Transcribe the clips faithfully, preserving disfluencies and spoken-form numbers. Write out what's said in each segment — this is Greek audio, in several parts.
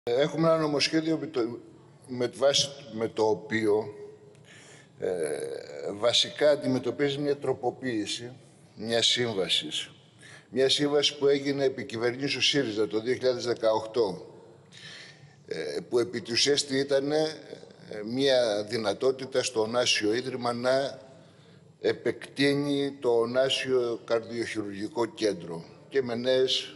Έχουμε ένα νομοσχέδιο με το, με βάση, με το οποίο ε, βασικά αντιμετωπίζει μια τροποποίηση μια σύμβασης. Μια σύμβαση που έγινε επί κυβερνήσεως ΣΥΡΙΖΑ το δύο χιλιάδες δεκαοκτώ, ε, που επί της ουσίας ήταν ε, μια δυνατότητα στο Ωνάσιο Ίδρυμα να επεκτείνει το Ωνάσιο Καρδιοχειρουργικό Κέντρο και με νέες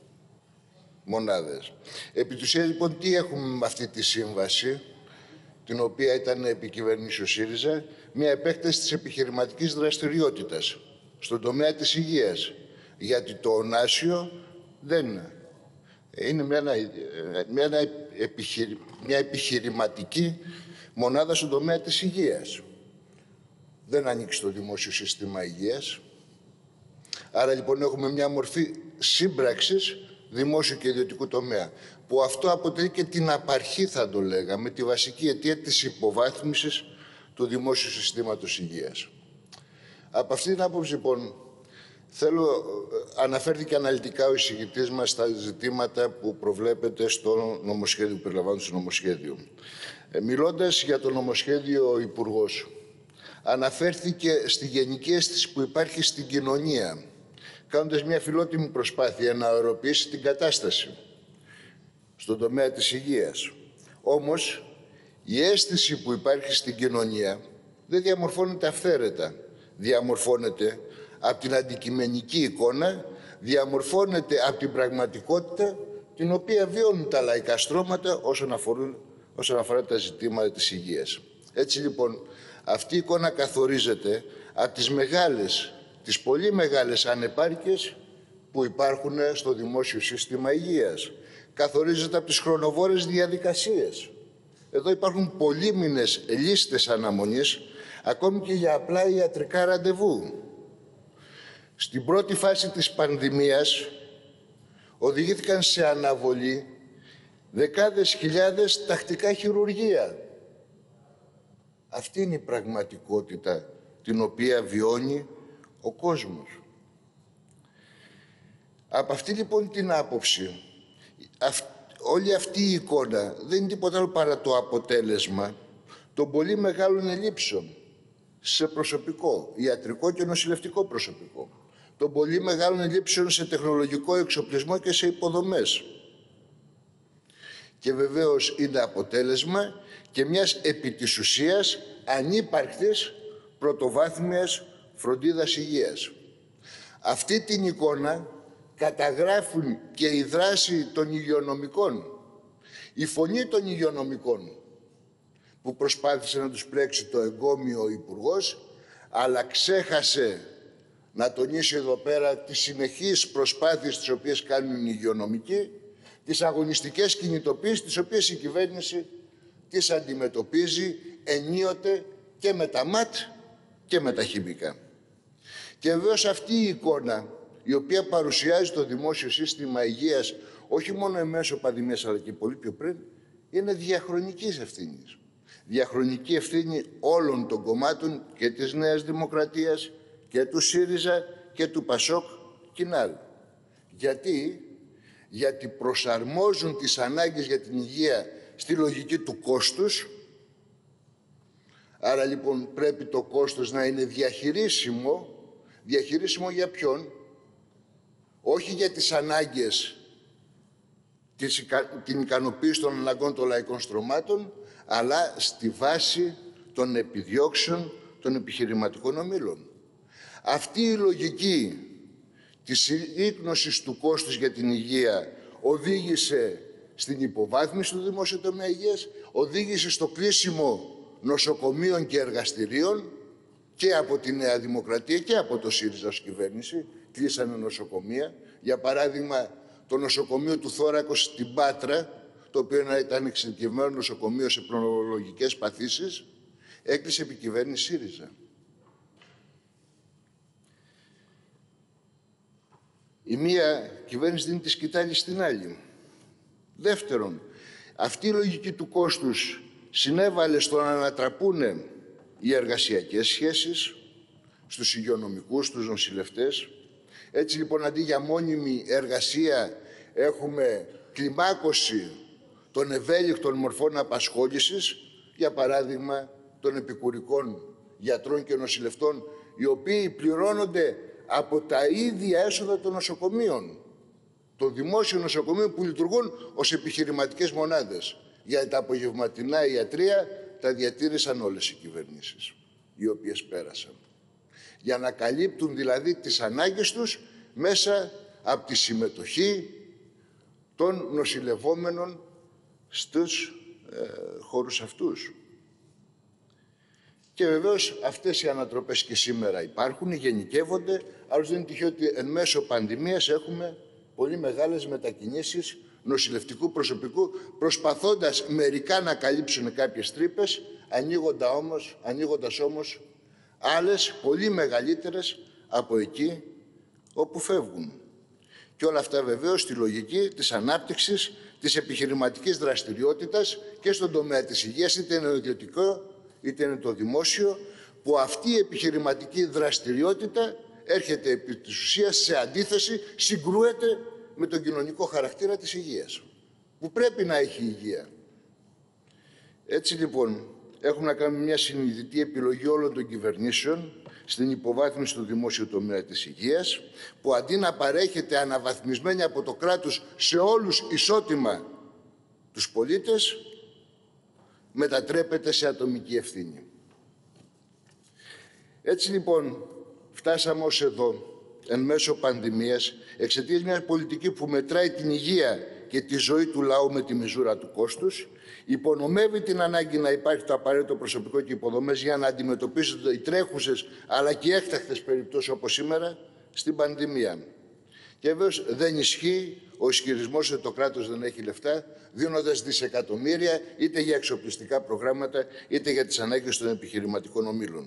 μονάδες. Επί της ουσίας, λοιπόν, τι έχουμε με αυτή τη σύμβαση, την οποία ήταν επί κυβερνήσεως ΣΥΡΙΖΑ, μια επέκταση της επιχειρηματικής δραστηριότητας στον τομέα της υγείας. Γιατί το Ωνάσιο δεν είναι. Είναι μια, μια, μια, επιχειρη, μια επιχειρηματική μονάδα στον τομέα της υγείας. Δεν ανήκει στο δημόσιο σύστημα υγείας. Άρα, λοιπόν, έχουμε μια μορφή σύμπραξης δημόσιου και ιδιωτικού τομέα, που αυτό αποτελεί και την απαρχή, θα το λέγαμε, τη βασική αιτία της υποβάθμισης του δημόσιου συστήματος υγείας. Από αυτή την άποψη, λοιπόν, θέλω, αναφέρθηκε αναλυτικά ο εισηγητής μας στα ζητήματα που προβλέπεται στο νομοσχέδιο, που περιλαμβάνουν στο νομοσχέδιο. Ε, μιλώντας για το νομοσχέδιο, ο Υπουργός αναφέρθηκε στη γενική αίσθηση που υπάρχει στην κοινωνία, κάνοντας μια φιλότιμη προσπάθεια να οροποιήσει την κατάσταση στον τομέα της υγείας. Όμως, η αίσθηση που υπάρχει στην κοινωνία δεν διαμορφώνεται αυθαίρετα. Διαμορφώνεται από την αντικειμενική εικόνα, διαμορφώνεται από την πραγματικότητα την οποία βιώνουν τα λαϊκά στρώματα όσον, αφορούν, όσον αφορά τα ζητήματα της υγείας. Έτσι, λοιπόν, αυτή η εικόνα καθορίζεται από τις μεγάλες, τις πολύ μεγάλες ανεπάρκειες που υπάρχουν στο δημόσιο σύστημα υγείας. Καθορίζεται από τις χρονοβόρες διαδικασίες. Εδώ υπάρχουν πολύμηνες λίστες αναμονής, ακόμη και για απλά ιατρικά ραντεβού. Στην πρώτη φάση της πανδημίας οδηγήθηκαν σε αναβολή δεκάδες χιλιάδες τακτικά χειρουργεία. Αυτή είναι η πραγματικότητα την οποία βιώνει ο κόσμος. Από αυτή, λοιπόν, την άποψη, αυ, όλη αυτή η εικόνα δεν είναι τίποτα άλλο παρά το αποτέλεσμα των πολύ μεγάλων ελλείψεων σε προσωπικό, ιατρικό και νοσηλευτικό προσωπικό, των πολύ μεγάλων ελλείψεων σε τεχνολογικό εξοπλισμό και σε υποδομές. Και βεβαίως είναι αποτέλεσμα και μιας επί της ουσίας ανύπαρκτης πρωτοβάθμιας φροντίδας υγείας. Αυτή την εικόνα καταγράφουν και η δράση των υγειονομικών, η φωνή των υγειονομικών, που προσπάθησε να τους πλέξει το εγκόμιο ο Υπουργός, αλλά ξέχασε να τονίσει εδώ πέρα τις συνεχείς προσπάθειες τις οποίες κάνουν οι υγειονομικοί, τις αγωνιστικές κινητοποίησεις τις οποίες η κυβέρνηση τις αντιμετωπίζει ενίοτε και με τα ΜΑΤ και με τα χημικά. Και βεβαίως αυτή η εικόνα, η οποία παρουσιάζει το δημόσιο σύστημα υγείας όχι μόνο εμέσω πανδημίας αλλά και πολύ πιο πριν, είναι διαχρονικής ευθύνης. Διαχρονική ευθύνη όλων των κομμάτων και της Νέας Δημοκρατίας και του ΣΥΡΙΖΑ και του ΠΑΣΟΚ κοινάλ. Γιατί? Γιατί προσαρμόζουν τις ανάγκες για την υγεία στη λογική του κόστους. Άρα, λοιπόν, πρέπει το κόστος να είναι διαχειρίσιμο. Διαχειρίσιμο για ποιον? Όχι για τις ανάγκες, την ικανοποίηση των αναγκών των λαϊκών στρωμάτων, αλλά στη βάση των επιδιώξεων των επιχειρηματικών ομίλων. Αυτή η λογική της συρρίκνωσης του κόστους για την υγεία οδήγησε στην υποβάθμιση του δημόσιου τομέα υγείας, οδήγησε στο κλείσιμο νοσοκομείων και εργαστηρίων και από τη Νέα Δημοκρατία και από το ΣΥΡΙΖΑ ως κυβέρνηση. Κλείσανε νοσοκομεία. Για παράδειγμα, το νοσοκομείο του Θώρακος στην Πάτρα, το οποίο ήταν εξειδικευμένο νοσοκομείο σε πνευμονολογικές παθήσεις, έκλεισε επί κυβέρνηση ΣΥΡΙΖΑ. Η μία κυβέρνηση δίνει τη σκητάλη στην άλλη. Δεύτερον, αυτή η λογική του κόστους συνέβαλε στο να ανατραπούν οι εργασιακές σχέσεις στους υγειονομικούς, στους νοσηλευτές. Έτσι, λοιπόν, αντί για μόνιμη εργασία έχουμε κλιμάκωση των ευέλικτων μορφών απασχόλησης, για παράδειγμα των επικουρικών γιατρών και νοσηλευτών, οι οποίοι πληρώνονται από τα ίδια έσοδα των νοσοκομείων, των δημόσιων νοσοκομείων που λειτουργούν ως επιχειρηματικές μονάδες. Για τα απογευματινά ιατρεία τα διατήρησαν όλες οι κυβερνήσεις, οι οποίες πέρασαν. Για να καλύπτουν δηλαδή τις ανάγκες τους μέσα από τη συμμετοχή των νοσηλευόμενων στους ε, χώρους αυτούς. Και βεβαίως αυτές οι ανατροπές και σήμερα υπάρχουν, γενικεύονται, αλλά δεν είναι τυχαίο ότι εν μέσω πανδημίας έχουμε πολύ μεγάλες μετακινήσεις νοσηλευτικού προσωπικού, προσπαθώντας μερικά να καλύψουν κάποιες τρύπες, ανοίγοντας όμως, ανοίγοντας όμως άλλες πολύ μεγαλύτερες από εκεί όπου φεύγουν. Και όλα αυτά βεβαίως στη λογική της ανάπτυξης της επιχειρηματικής δραστηριότητας και στον τομέα της υγείας, είτε είναι το ιδιωτικό είτε είναι το δημόσιο, που αυτή η επιχειρηματική δραστηριότητα έρχεται επί της ουσίας σε αντίθεση, συγκρούεται με τον κοινωνικό χαρακτήρα της υγείας, που πρέπει να έχει υγεία. Έτσι λοιπόν, έχουμε να κάνουμε μια συνειδητή επιλογή όλων των κυβερνήσεων στην υποβάθμιση του δημόσιου τομέα της υγείας, που αντί να παρέχεται αναβαθμισμένη από το κράτος σε όλους ισότιμα τους πολίτες, μετατρέπεται σε ατομική ευθύνη. Έτσι λοιπόν, φτάσαμε ως εδώ, εν μέσω πανδημίας, εξαιτίας μιας πολιτικής που μετράει την υγεία και τη ζωή του λαού με τη μιζούρα του κόστους, υπονομεύει την ανάγκη να υπάρχει το απαραίτητο προσωπικό και υποδομές για να αντιμετωπίσονται οι τρέχουσες αλλά και έκτακτες περιπτώσεις όπως σήμερα στην πανδημία. Και βέβαιως δεν ισχύει ο ισχυρισμός ότι το κράτος δεν έχει λεφτά, δίνοντας δισεκατομμύρια είτε για εξοπλιστικά προγράμματα είτε για τις ανάγκες των επιχειρηματικών ομίλων.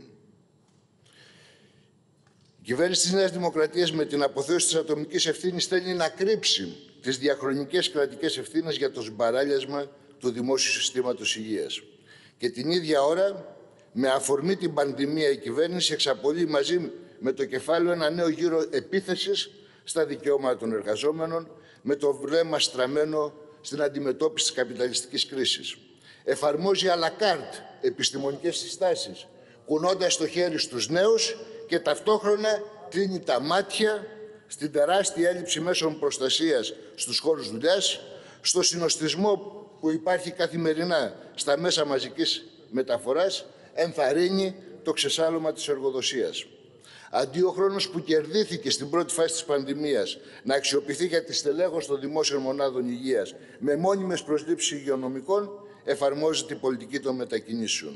Η κυβέρνηση της Νέας Δημοκρατίας με την αποθέωση της ατομικής ευθύνης θέλει να κρύψει τις διαχρονικές κρατικές ευθύνες για το σμπαράλιασμα του δημόσιου συστήματος υγείας. Και την ίδια ώρα, με αφορμή την πανδημία, η κυβέρνηση εξαπολύει μαζί με το κεφάλαιο ένα νέο γύρο επίθεσης στα δικαιώματα των εργαζόμενων, με το βλέμμα στραμμένο στην αντιμετώπιση της καπιταλιστικής κρίσης. Εφαρμόζει à la carte επιστημονικές συστάσεις, κουνώντας το χέρι στους νέους και ταυτόχρονα κλείνει τα μάτια στην τεράστια έλλειψη μέσων προστασίας στους χώρους δουλειάς, στο συνοστισμό που υπάρχει καθημερινά στα μέσα μαζικής μεταφοράς, ενθαρρύνει το ξεσάλωμα της εργοδοσίας. Αντί ο χρόνος που κερδίθηκε στην πρώτη φάση της πανδημίας να αξιοποιηθεί για τη στελέχωση των δημόσιων μονάδων υγείας με μόνιμες προσλήψεις υγειονομικών, εφαρμόζεται η πολιτική των μετακινήσεων.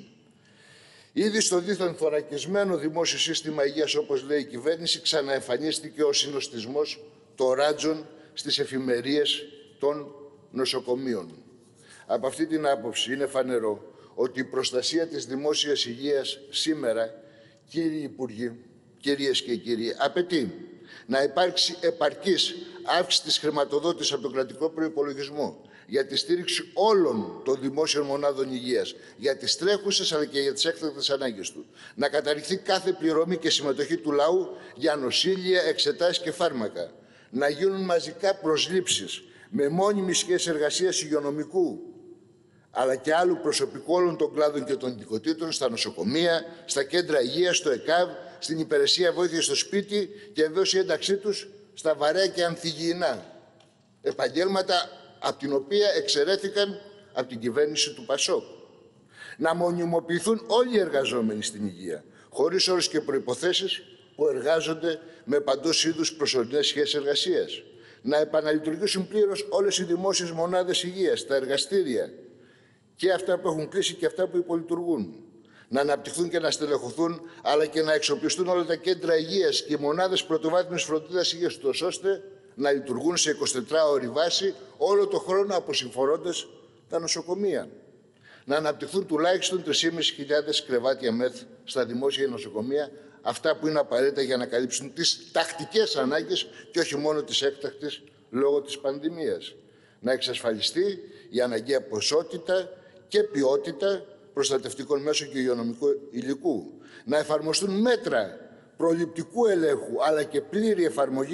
Ήδη στο δίθεν θωρακισμένο δημόσιο σύστημα υγείας, όπως λέει η κυβέρνηση, ξαναεμφανίστηκε ο συνοστισμός των ράτζων στις εφημερίες των νοσοκομείων. Από αυτή την άποψη είναι φανερό ότι η προστασία της δημόσιας υγείας σήμερα, κύριοι Υπουργοί, κυρίες και κύριοι, απαιτεί να υπάρξει επαρκής αύξηση της χρηματοδότησης από τον κρατικό προϋπολογισμό για τη στήριξη όλων των δημόσιων μονάδων υγείας, για τις τρέχουσες αλλά και για τις έκτακτες ανάγκες του. Να καταργηθεί κάθε πληρωμή και συμμετοχή του λαού για νοσήλια, εξετάσεις και φάρμακα. Να γίνουν μαζικά προσλήψεις με μόνιμη σχέση εργασίας υγειονομικού, αλλά και άλλου προσωπικού όλων των κλάδων και των ειδικοτήτων, στα νοσοκομεία, στα κέντρα υγείας, στο ΕΚΑΒ, στην υπηρεσία βοήθεια στο σπίτι και βεβαίως η ένταξή τους στα βαρέα και ανθυγιεινά επαγγέλματα, από την οποία εξαιρέθηκαν από την κυβέρνηση του ΠΑΣΟΚ. Να μονιμοποιηθούν όλοι οι εργαζόμενοι στην υγεία, χωρίς όρους και προϋποθέσεις που εργάζονται με παντός είδους προσωρινές σχέσεις εργασίας. Να επαναλειτουργήσουν πλήρως όλες οι δημόσιες μονάδες υγείας, τα εργαστήρια, και αυτά που έχουν κλείσει και αυτά που υπολειτουργούν. Να αναπτυχθούν και να στελεχωθούν, αλλά και να εξοπλιστούν όλα τα κέντρα υγείας και οι μονάδες πρωτοβάθμιας φροντίδας υγείας τους, ώστε να λειτουργούν σε εικοσιτετράωρη βάση όλο το χρόνο αποσυμφορώντας τα νοσοκομεία. Να αναπτυχθούν τουλάχιστον τρεις χιλιάδες πεντακόσια κρεβάτια ΜΕΘ στα δημόσια νοσοκομεία, αυτά που είναι απαραίτητα για να καλύψουν τις τακτικές ανάγκες και όχι μόνο τις έκτακτες λόγω της πανδημίας. Να εξασφαλιστεί η αναγκαία ποσότητα και ποιότητα προστατευτικών μέσων και υγειονομικού υλικού. Να εφαρμοστούν μέτρα προληπτικού ελέγχου αλλά και πλήρη εφαρμογή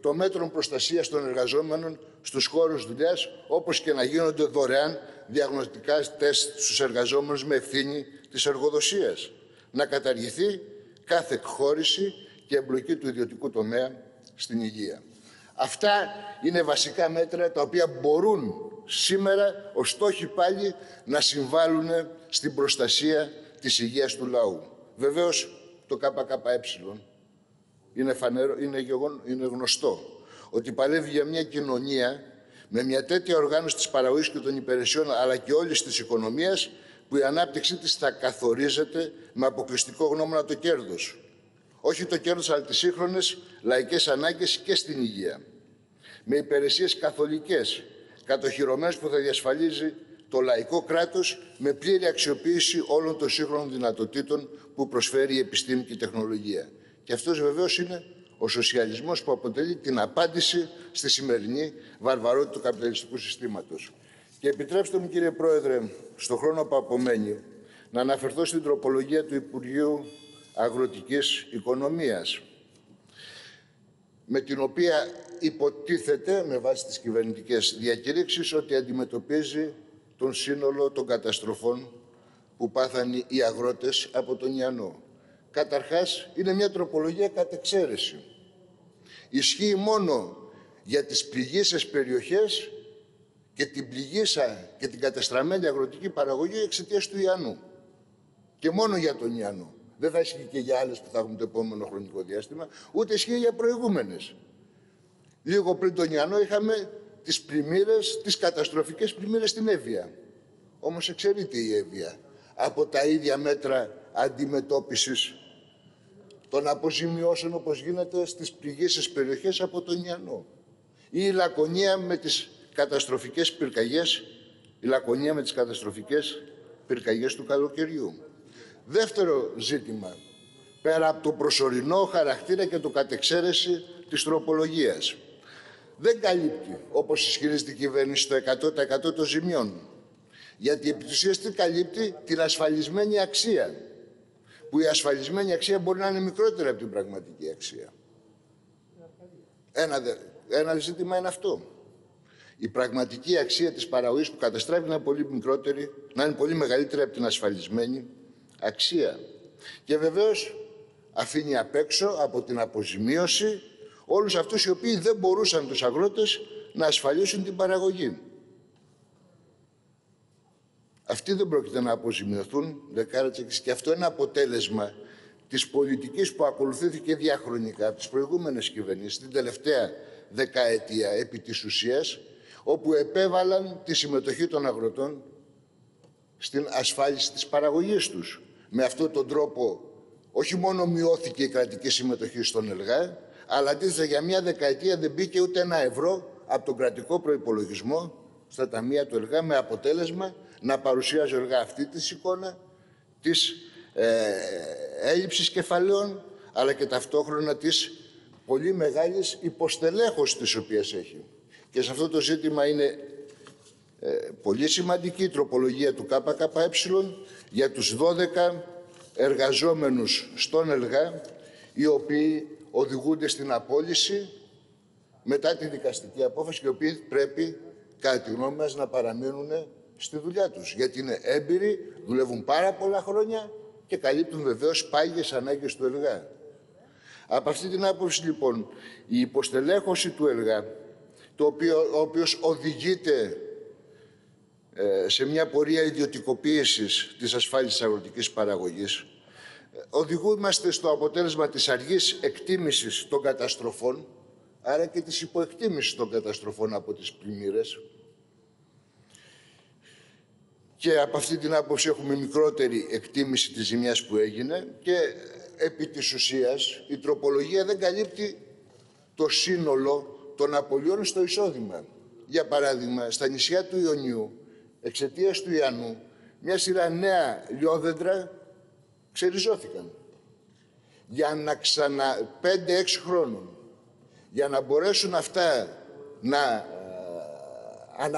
των μέτρων προστασίας των εργαζόμενων στους χώρους δουλειάς, όπως και να γίνονται δωρεάν διαγνωστικά τεστ στους εργαζόμενους με ευθύνη της εργοδοσίας. Να καταργηθεί κάθε εκχώρηση και εμπλοκή του ιδιωτικού τομέα στην υγεία. Αυτά είναι βασικά μέτρα τα οποία μπορούν σήμερα ως στόχοι πάλι να συμβάλλουν στην προστασία της υγείας του λαού. Βεβαίως το ΚΚΕ είναι, φανέρο, είναι, γεγον, είναι γνωστό ότι παλεύει για μια κοινωνία με μια τέτοια οργάνωση της παραγωγής και των υπηρεσιών αλλά και όλης της οικονομίας που η ανάπτυξή της θα καθορίζεται με αποκλειστικό γνώμονα το κέρδος. Όχι το κέρδος, αλλά τις σύγχρονες λαϊκές ανάγκες και στην υγεία. Με υπηρεσίες καθολικές, κατοχυρωμένες που θα διασφαλίζει το λαϊκό κράτος με πλήρη αξιοποίηση όλων των σύγχρονων δυνατοτήτων που προσφέρει η επιστήμη και η τεχνολογία. Και αυτός βεβαίως είναι ο σοσιαλισμός που αποτελεί την απάντηση στη σημερινή βαρβαρότητα του καπιταλιστικού συστήματος. Και επιτρέψτε μου, κύριε Πρόεδρε, στον χρόνο που απομένει, να αναφερθώ στην τροπολογία του Υπουργείου Αγροτικής Οικονομίας, με την οποία υποτίθεται, με βάση τις κυβερνητικές διακήρυξεις, ότι αντιμετωπίζει τον σύνολο των καταστροφών που πάθαν οι αγρότες από τον Ιαννό. Καταρχάς, είναι μια τροπολογία κατ' εξαίρεση. Ισχύει μόνο για τις πληγείσες περιοχές και την πληγίσα και την κατεστραμμένη αγροτική παραγωγή εξαιτίας του Ιαννού. Και μόνο για τον Ιαννό. Δεν θα ισχύει και για άλλες που θα έχουν το επόμενο χρονικό διάστημα, ούτε ισχύει για προηγούμενες. Λίγο πριν τον Ιαννό είχαμε τις πλημμύρες, τις καταστροφικές πλημμύρες στην Εύβοια. Όμως εξαιρείται η Εύβοια από τα ίδια μέτρα αντιμετώπισης των αποζημιώσεων όπως γίνεται στις πληγείσες περιοχές από τον Ιαννό. Ή η Λακωνία με τις καταστροφικές πυρκαγιές, η Λακωνία με τις καταστροφικές πυρκαγιές του καλοκαιριού. Δεύτερο ζήτημα, πέρα από το προσωρινό χαρακτήρα και το κατεξαίρεση της τροπολογίας, δεν καλύπτει, όπως ισχυρίζεται η κυβέρνηση, το εκατό τοις εκατό των ζημιών. Γιατί επί της ουσίας τι καλύπτει? Την ασφαλισμένη αξία. Που η ασφαλισμένη αξία μπορεί να είναι μικρότερη από την πραγματική αξία. Ένα, ένα ζήτημα είναι αυτό. Η πραγματική αξία της παραγωγής που καταστρέφει να είναι πολύ μικρότερη, να είναι πολύ μεγαλύτερη από την ασφαλισμένη αξία. Και βεβαίως αφήνει απ' έξω από την αποζημίωση όλους αυτούς οι οποίοι δεν μπορούσαν, τους αγρότες, να ασφαλίσουν την παραγωγή. Αυτοί δεν πρόκειται να αποζημιωθούν, δεκάρατσεκες, και αυτό είναι αποτέλεσμα της πολιτικής που ακολουθήθηκε διαχρονικά από τις προηγούμενες κυβερνήσεις, την τελευταία δεκαετία επί της ουσίας, όπου επέβαλαν τη συμμετοχή των αγροτών στην ασφάλιση της παραγωγής τους. Με αυτόν τον τρόπο όχι μόνο μειώθηκε η κρατική συμμετοχή στον ΕΛΓΑ, αλλά αντίθετα για μια δεκαετία δεν μπήκε ούτε ένα ευρώ από τον κρατικό προϋπολογισμό στα ταμεία του ΕΛΓΑ, με αποτέλεσμα να παρουσιάζει ο ΕΛΓΑ αυτή τη εικόνα της ε, έλλειψης κεφαλαίων, αλλά και ταυτόχρονα της πολύ μεγάλης υποστελέχωσης της οποίας έχει. Και σε αυτό το ζήτημα είναι ε, πολύ σημαντική η τροπολογία του ΚΚΕ για τους δώδεκα εργαζόμενους στον ΕΛΓΑ, οι οποίοι οδηγούνται στην απόλυση μετά τη δικαστική απόφαση και οι οποίοι πρέπει, κατά τη γνώμη μας, να παραμείνουν στη δουλειά τους. Γιατί είναι έμπειροι, δουλεύουν πάρα πολλά χρόνια και καλύπτουν βεβαίως πάγιες ανάγκες του ΕΛΓΑ. Από αυτή την άποψη, λοιπόν, η υποστελέχωση του ΕΛΓΑ, το οποίο, ο οποίος οδηγείται ε, σε μια πορεία ιδιωτικοποίησης της ασφάλισης αγροτικής παραγωγής, οδηγούμαστε στο αποτέλεσμα της αργής εκτίμησης των καταστροφών, άρα και της υποεκτίμησης των καταστροφών από τις πλημμύρες. Και από αυτή την άποψη έχουμε μικρότερη εκτίμηση της ζημιάς που έγινε και επί της ουσίας η τροπολογία δεν καλύπτει το σύνολο των απολειών στο εισόδημα. Για παράδειγμα, στα νησιά του Ιωνίου, εξαιτίας του Ιαννού, μια σειρά νέα λιόδεντρα ξεριζώθηκαν. Για να ξανα πέντε έξι χρόνων, για να μπορέσουν αυτά να ε,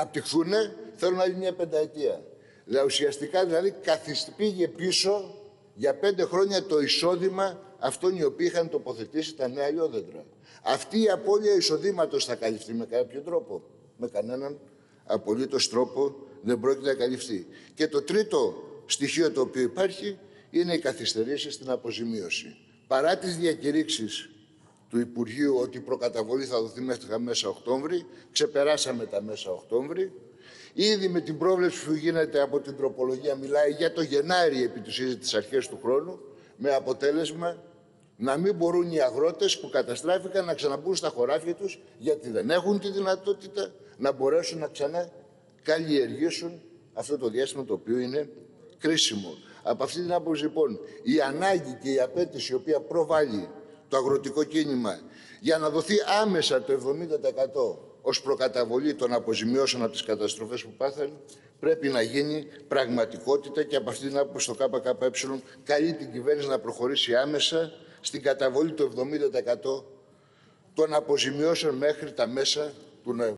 αναπτυχθούν, θέλουν άλλη μια πενταετία. Δηλαδή, ουσιαστικά δηλαδή πήγε πίσω για πέντε χρόνια το εισόδημα αυτών οι οποίοι είχαν τοποθετήσει τα νέα αλλιόδεντρα. Αυτή η απώλεια εισοδήματος θα καλυφθεί με κάποιο τρόπο? Με κανέναν απολύτως τρόπο δεν πρόκειται να καλυφθεί. Και το τρίτο στοιχείο το οποίο υπάρχει είναι οι καθυστερήσεις στην αποζημίωση. Παρά τις διακηρύξεις του Υπουργείου ότι η προκαταβολή θα δοθεί μέχρι τα μέσα Οκτώβρη, ξεπεράσαμε τα μέσα Οκτώβρη. Ήδη με την πρόβλεψη που γίνεται από την τροπολογία μιλάει για το Γενάρη επί του ΣΥΖΙ τις αρχές του χρόνου, με αποτέλεσμα να μην μπορούν οι αγρότες που καταστράφηκαν να ξαναμπούν στα χωράφια τους, γιατί δεν έχουν τη δυνατότητα να μπορέσουν να ξανακαλλιεργήσουν αυτό το διάστημα το οποίο είναι κρίσιμο. Από αυτή την άποψη, λοιπόν, η ανάγκη και η απέτηση η οποία προβάλλει το αγροτικό κίνημα για να δοθεί άμεσα το εβδομήντα τοις εκατό ως προκαταβολή των αποζημιώσεων από τις καταστροφές που πάθαν, πρέπει να γίνει πραγματικότητα και από αυτή την άποψη το ΚΚΕ καλεί την κυβέρνηση να προχωρήσει άμεσα στην καταβολή του εβδομήντα τοις εκατό των αποζημιώσεων μέχρι τα μέσα του Νοεμβρίου.